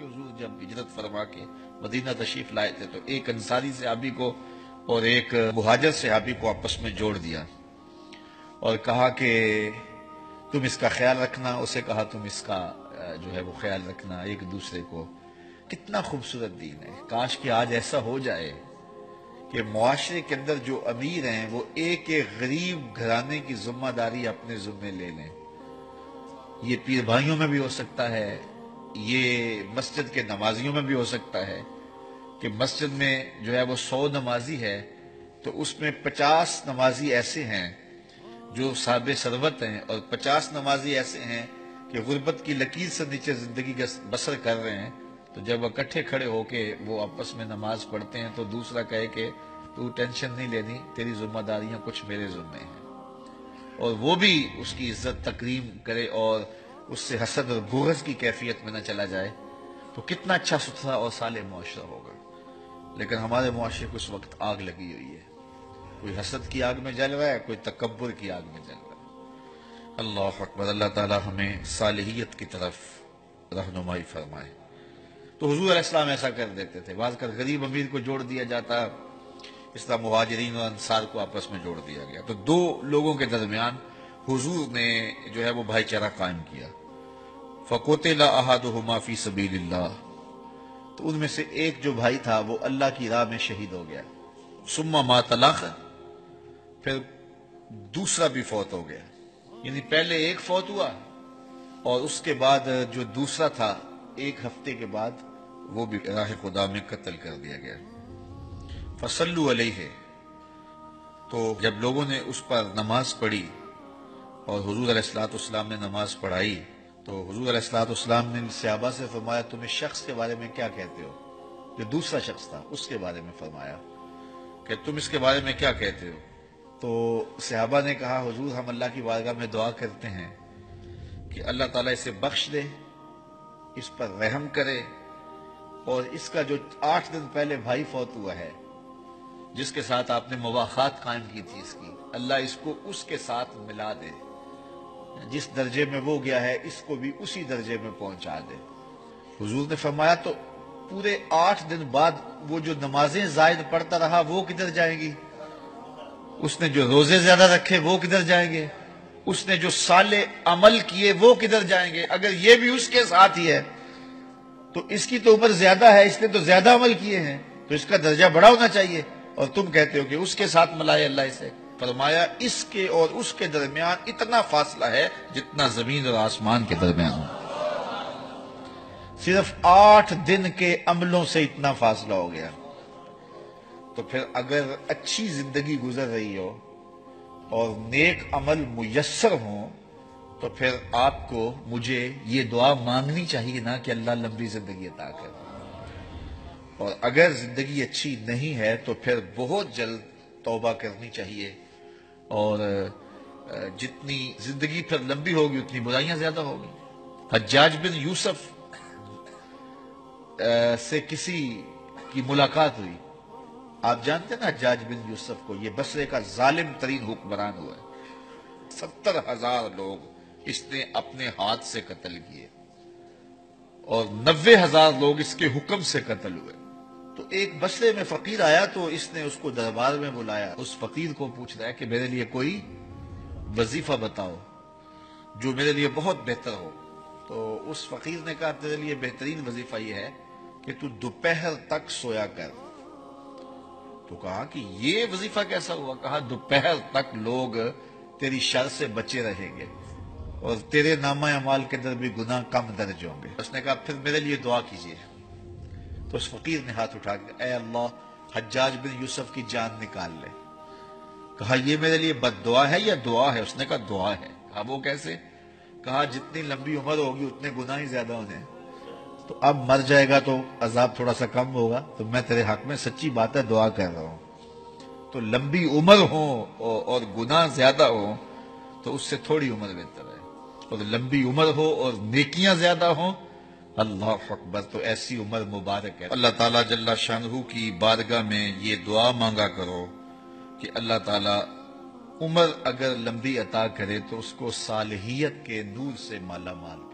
حضور جب ہجرت فرما کے مدینہ تشریف لائے تھے تو ایک انصاری صحابی کو اور ایک مہاجر صحابی کو آپس میں جوڑ دیا اور کہا کہ تم اس کا خیال رکھنا، اسے کہا تم اس کا جو ہے وہ خیال رکھنا، ایک دوسرے کو۔ کتنا خوبصورت دین ہے۔ کاش کہ آج ایسا ہو جائے کہ معاشرے کے اندر جو امیر ہیں وہ ایک ایک غریب گھرانے کی ذمہ داری اپنے ذمے لے لیں۔ یہ پیر بھائیوں میں بھی ہو سکتا ہے، یہ مسجد کے نمازیوں میں بھی ہو سکتا ہے کہ مسجد میں جو ہے وہ 100 نمازی ہے تو اس میں 50 نمازی ایسے ہیں جو صاحب ثروت ہیں اور 50 نمازی ایسے ہیں کہ غربت کی لکیر سے نیچے زندگی کا بسر کر رہے ہیں۔ تو جب اکٹھے کھڑے ہو کے وہ آپس میں نماز پڑھتے ہیں تو دوسرا کہے کہ تو ٹینشن نہیں لینی، تیری ذمہ داریاں کچھ میرے ذمے ہیں، اور وہ بھی اس کی عزت تکریم کرے اور اس سے حسد اور بغض کی کیفیت میں نہ چلا جائے، تو کتنا اچھا ستھرا اور صالح معاشرہ ہوگا۔ لیکن ہمارے معاشرے کو اس وقت آگ لگی ہوئی ہے، کوئی حسد کی آگ میں جل رہا ہے، کوئی تکبر کی آگ میں جل رہا ہے۔ اللہ اکبر۔ اللہ تعالی ہمیں صالحیت کی طرف رہنمائی فرمائے۔ تو حضور علیہ السلام ایسا کر دیتے تھے، بعض کر غریب امیر کو جوڑ دیا جاتا، اس طرح مہاجرین اور انصار کو آپس میں جوڑ دیا گیا۔ تو دو لوگوں کے درمیان حضور نے جو ہے وہ بھائی چارہ قائم کیا۔ فَقُتِلَ أَحَدُهُمَا فِي سَبِيلِ اللَّهِ، تو ان میں سے ایک جو بھائی تھا وہ اللہ کی راہ میں شہید ہو گیا۔ ثُمَّ مَاتَ الْآخَرُ، پھر دوسرا بھی فوت ہو گیا، یعنی پہلے ایک فوت ہوا اور اس کے بعد جو دوسرا تھا ایک ہفتے کے بعد وہ بھی راہ خدا میں قتل کر دیا گیا۔ فصلوا علیہ، تو جب لوگوں نے اس پر نماز پڑھی اور حضور علیہ السلام نے نماز پڑھائی تو حضور علیہ السلام نے صحابہ سے فرمایا تم اس شخص کے بارے میں کیا کہتے ہو؟ جو دوسرا شخص تھا اس کے بارے میں فرمایا کہ تم اس کے بارے میں کیا کہتے ہو؟ تو صحابہ نے کہا حضور ہم اللہ کی بارگاہ میں دعا کرتے ہیں کہ اللہ تعالیٰ اسے بخش دے، اس پر رحم کرے، اور اس کا جو 8 دن پہلے بھائی فوت ہوا ہے جس کے ساتھ آپ نے مواخات قائم کی تھی اس کی، اللہ اس کو اس کے ساتھ ملا دے، جس درجے میں وہ گیا ہے اس کو بھی اسی درجے میں پہنچا دے۔ حضور نے فرمایا تو پورے 8 دن بعد وہ جو نمازیں زائد پڑھتا رہا وہ کدھر جائیں گی؟ اس نے جو روزے زیادہ رکھے وہ کدھر جائیں گے؟ اس نے جو صالح عمل کیے وہ کدھر جائیں گے؟ اگر یہ بھی اس کے ساتھ ہی ہے تو اس کی تو عمر زیادہ ہے، اس نے تو زیادہ عمل کیے ہیں تو اس کا درجہ بڑا ہونا چاہیے، اور تم کہتے ہو کہ اس کے ساتھ ملائے اللہ اسے۔ فرمایا اس کے اور اس کے درمیان اتنا فاصلہ ہے جتنا زمین اور آسمان کے درمیان ہو، صرف 8 دن کے عملوں سے اتنا فاصلہ ہو گیا۔ تو پھر اگر اچھی زندگی گزر رہی ہو اور نیک عمل میسر ہوں تو پھر آپ کو مجھے یہ دعا مانگنی چاہیے نا کہ اللہ لمبی زندگی عطا کرے، اور اگر زندگی اچھی نہیں ہے تو پھر بہت جلد توبہ کرنی چاہیے، اور جتنی زندگی پھر لمبی ہوگی اتنی برائیاں زیادہ ہوگی۔ حجاج بن یوسف سے کسی کی ملاقات ہوئی، آپ جانتے ہیں نا حجاج بن یوسف کو، یہ بصرے کا ظالم ترین حکمران ہوا ہے، 70,000 لوگ اس نے اپنے ہاتھ سے قتل کیے اور 90,000 لوگ اس کے حکم سے قتل ہوئے۔ تو ایک بصرے میں فقیر آیا تو اس نے اس کو دربار میں بلایا، اس فقیر کو پوچھ رہا ہے کہ میرے لیے کوئی وظیفہ بتاؤ جو میرے لیے بہت بہتر ہو۔ تو اس فقیر نے کہا تیرے لیے بہترین وظیفہ یہ ہے کہ تو دوپہر تک سویا کر۔ تو کہا کہ یہ وظیفہ کیسا ہوا؟ کہا دوپہر تک لوگ تیری شر سے بچے رہیں گے اور تیرے نامہ اعمال کے اندر بھی گناہ کم درج ہوں گے۔ اس نے کہا پھر میرے لیے دعا کیجیے۔ تو اس فقیر نے ہاتھ اٹھا کے اے اللہ حجاج بن یوسف کی جان نکال لے۔ کہا یہ میرے لیے بد دعا ہے یا دعا ہے؟ اس نے کہا دعا ہے۔ کہا وہ کیسے؟ کہا جتنی لمبی عمر ہوگی اتنے گناہ ہی زیادہ ہونے، تو اب مر جائے گا تو عذاب تھوڑا سا کم ہوگا، تو میں تیرے حق میں سچی بات ہے دعا کر رہا ہوں، تو لمبی عمر ہو اور گناہ زیادہ ہو تو اس سے تھوڑی عمر بہتر ہے، اور لمبی عمر ہو اور نیکیاں زیادہ ہوں، اللہ اکبر، تو ایسی عمر مبارک ہے۔ اللہ تعالیٰ جل شانہ کی بارگاہ میں یہ دعا مانگا کرو کہ اللہ تعالیٰ عمر اگر لمبی عطا کرے تو اس کو صالحیت کے نور سے مالا مال